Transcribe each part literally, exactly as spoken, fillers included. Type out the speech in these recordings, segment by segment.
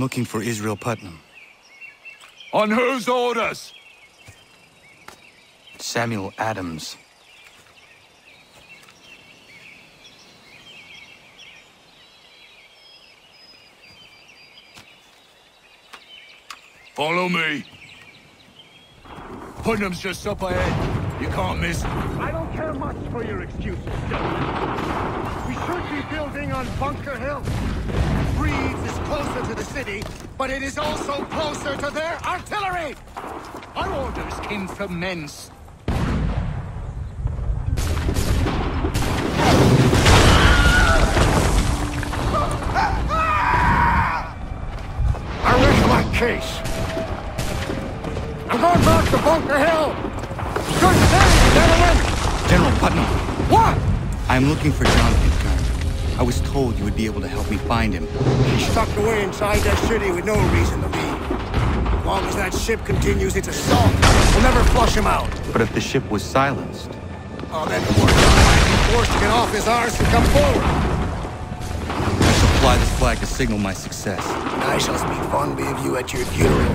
looking for Israel Putnam. On whose orders? Samuel Adams. Follow me. Putnam's just up ahead. You can't miss him. I don't care much for your excuses, gentlemen. We should be building on Bunker Hill. Reed's is closer to the city, but it is also closer to their artillery! Our orders came from men's. I rest my case. I'm going back to Bunker Hill! Good day, gentlemen! General Putnam, What? I'm looking for John Pitcairn. I was told you would be able to help me find him. He's tucked away inside that city with no reason to leave. As long as that ship continues its assault, we'll never flush him out. But if the ship was silenced... Oh, then poor John might be forced to get off his arse and come forward. I shall fly this flag to signal my success. I shall speak fondly of you at your funeral.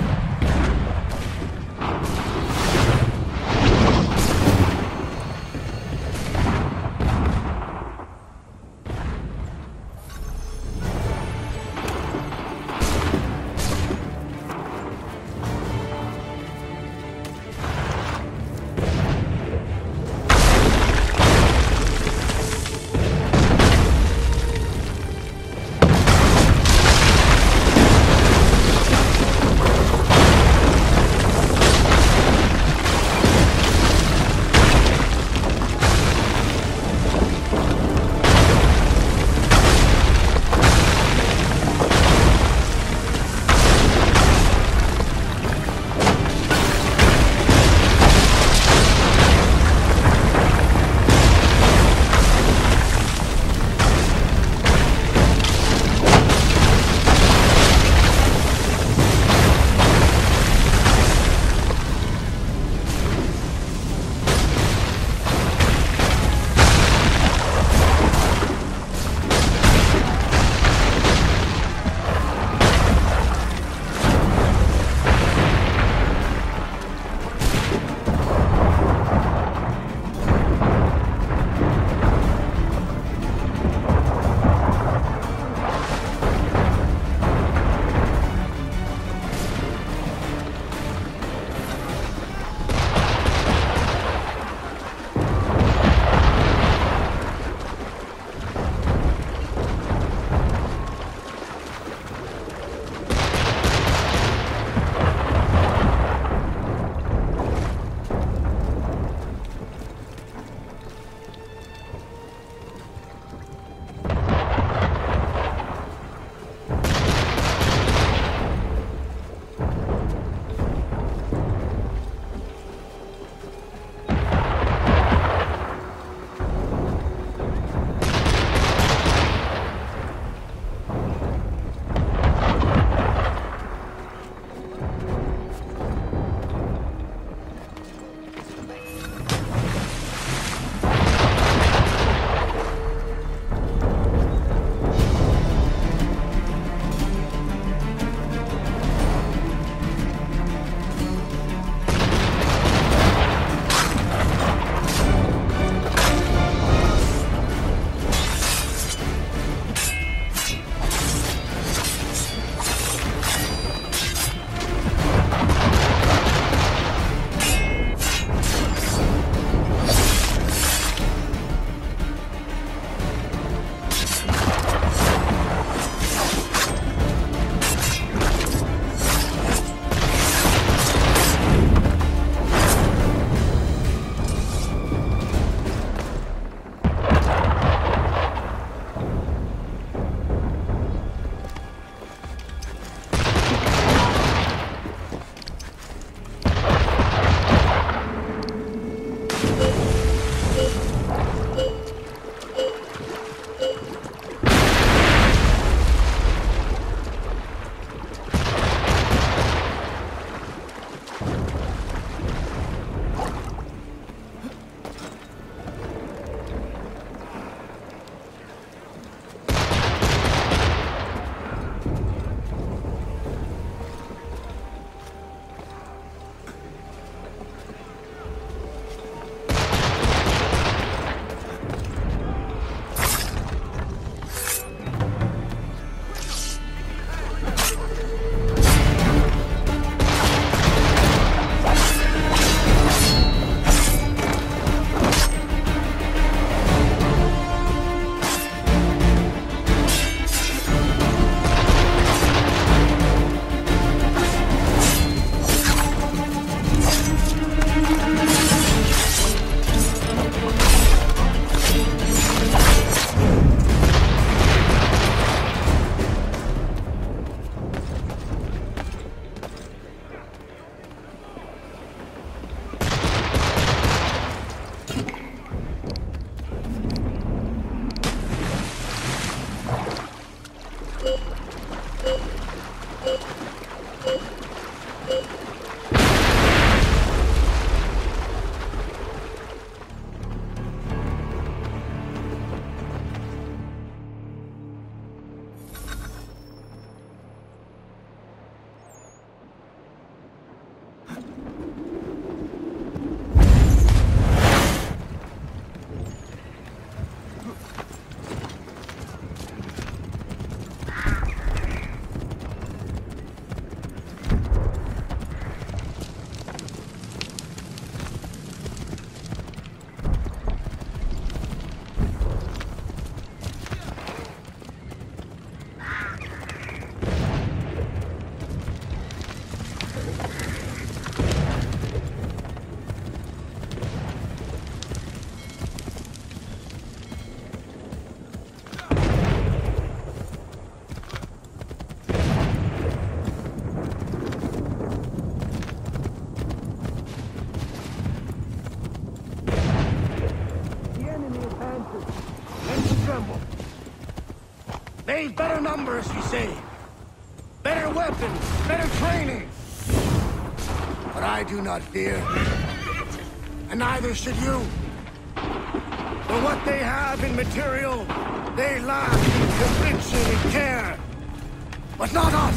They've better numbers, you say. Better weapons, better training. But I do not fear. And neither should you. For what they have in material, they lack in conviction and care. But not us.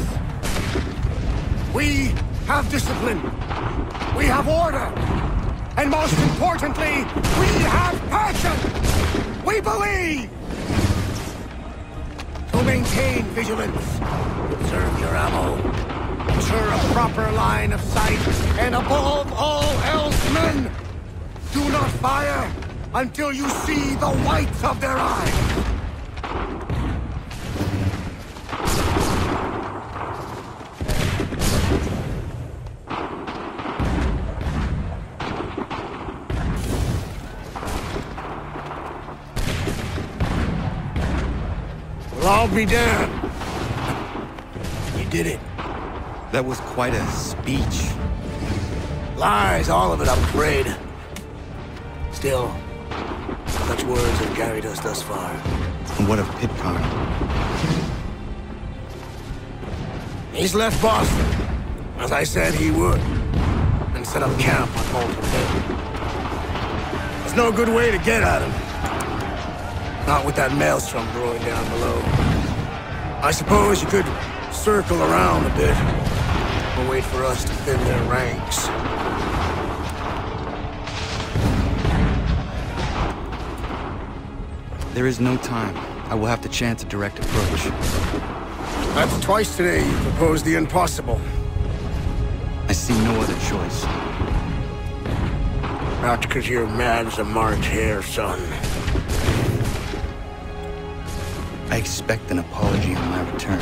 We have discipline. We have order. And most importantly, we have passion. We believe. To maintain vigilance, conserve your ammo, ensure a proper line of sight, and above all else, men, do not fire until you see the whites of their eyes. Well, I'll be damned. You did it. That was quite a speech. Lies, all of it, I'm afraid. Still, such words have carried us thus far. And what of Pitcairn? He's left Boston, as I said he would, and set up camp on Bolton Hill. There's no good way to get at him. Not with that maelstrom brewing down below. I suppose you could circle around a bit, or wait for us to thin their ranks. There is no time. I will have to chance a direct approach. That's twice today you proposed the impossible. I see no other choice. Not because you're mad as a March hare, son. I expect an apology on my return.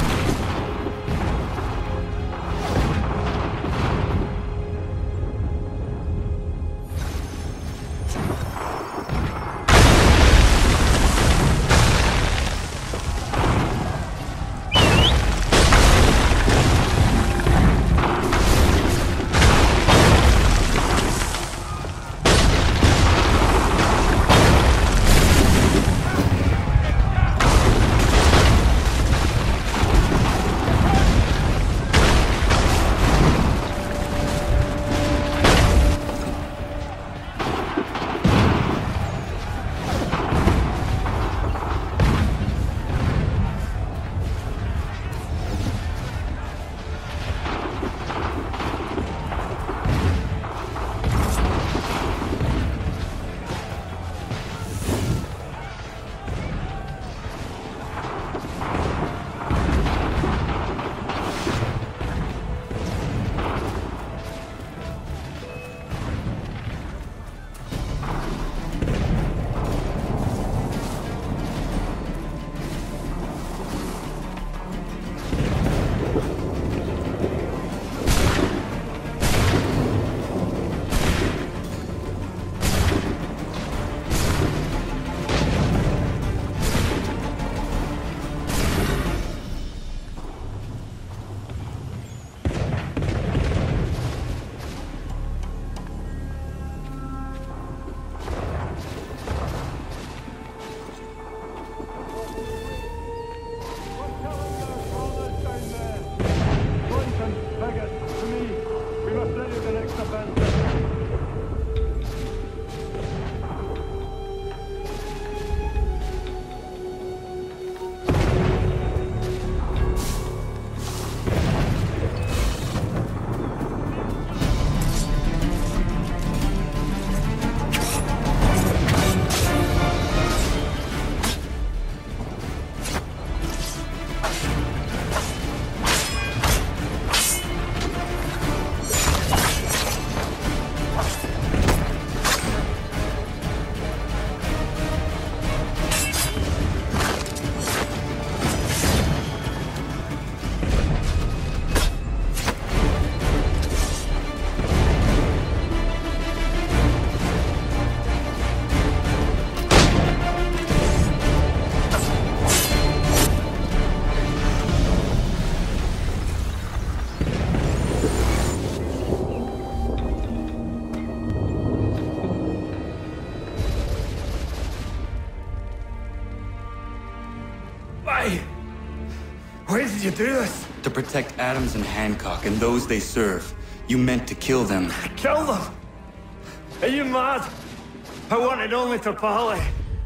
you do this? To protect Adams and Hancock and those they serve, you meant to kill them. Kill them? Are you mad? I wanted only to parley.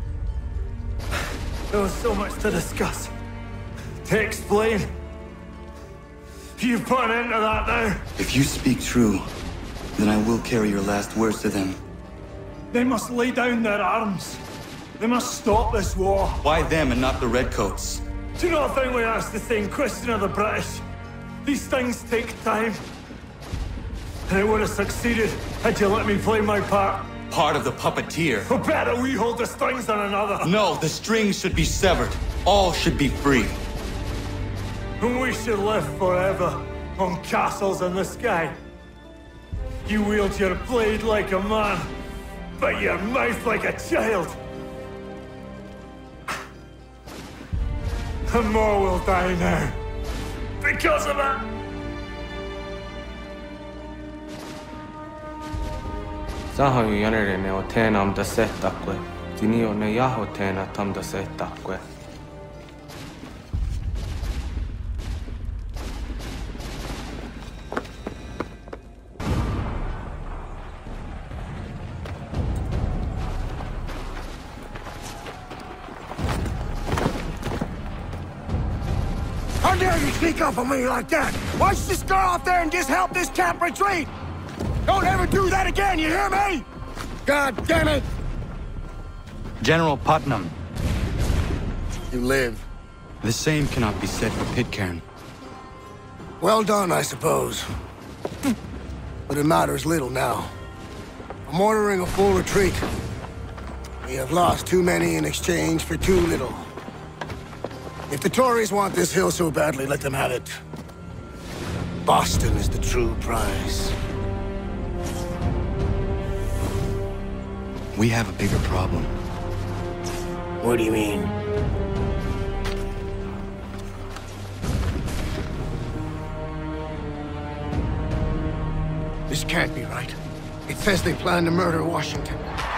There was so much to discuss, to explain. You put an end to that now. If you speak true, then I will carry your last words to them. They must lay down their arms. They must stop this war. Why them and not the Redcoats? Do you not think we asked the same question of the British? These things take time. And it would have succeeded had you let me play my part. Part of the puppeteer. Or better, we hold the strings on another. No, the strings should be severed. All should be free. And we should live forever on castles in the sky. You wield your blade like a man, but your mouth like a child. And more will die now. Because of it. Zaho yanere ne otena am da setakwe. Dinio ne yaho tena tam da setakwe. How dare you sneak up on me like that? Why don't you just go out there and just help this camp retreat? Don't ever do that again, you hear me? God damn it! General Putnam. You live. The same cannot be said for Pitcairn. Well done, I suppose. But it matters little now. I'm ordering a full retreat. We have lost too many in exchange for too little. If the Tories want this hill so badly, let them have it. Boston is the true prize. We have a bigger problem. What do you mean? This can't be right. It says they plan to murder Washington.